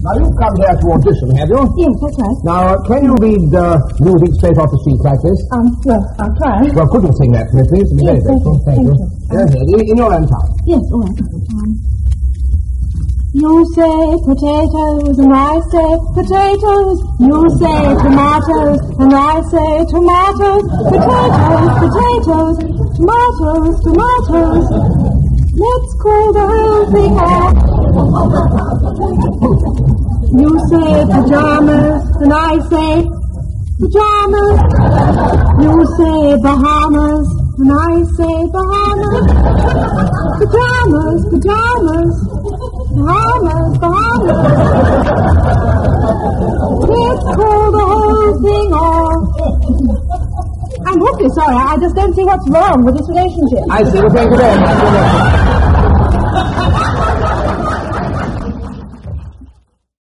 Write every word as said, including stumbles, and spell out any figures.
Now, you've come here to audition, have you? Yes, that's right. Now, can you read uh, music straight off the sheet like this? Um, well, I'll try. Well, could you sing that for me, please? Yes, very okay. Thank you. Thank you. In, in your own time. Yes, all right. Um, you say potatoes, and I say potatoes. You say tomatoes, and I say tomatoes. Potatoes, potatoes, tomatoes, tomatoes. Let's call the whole thing off. You say pajamas, and I say pajamas. You say Bahamas, and I say Bahamas. Pajamas, pajamas, Bahamas, Bahamas. Let's call the whole thing off. I'm awfully sorry. I just don't see what's wrong with this relationship. I see. Well, thank you very much.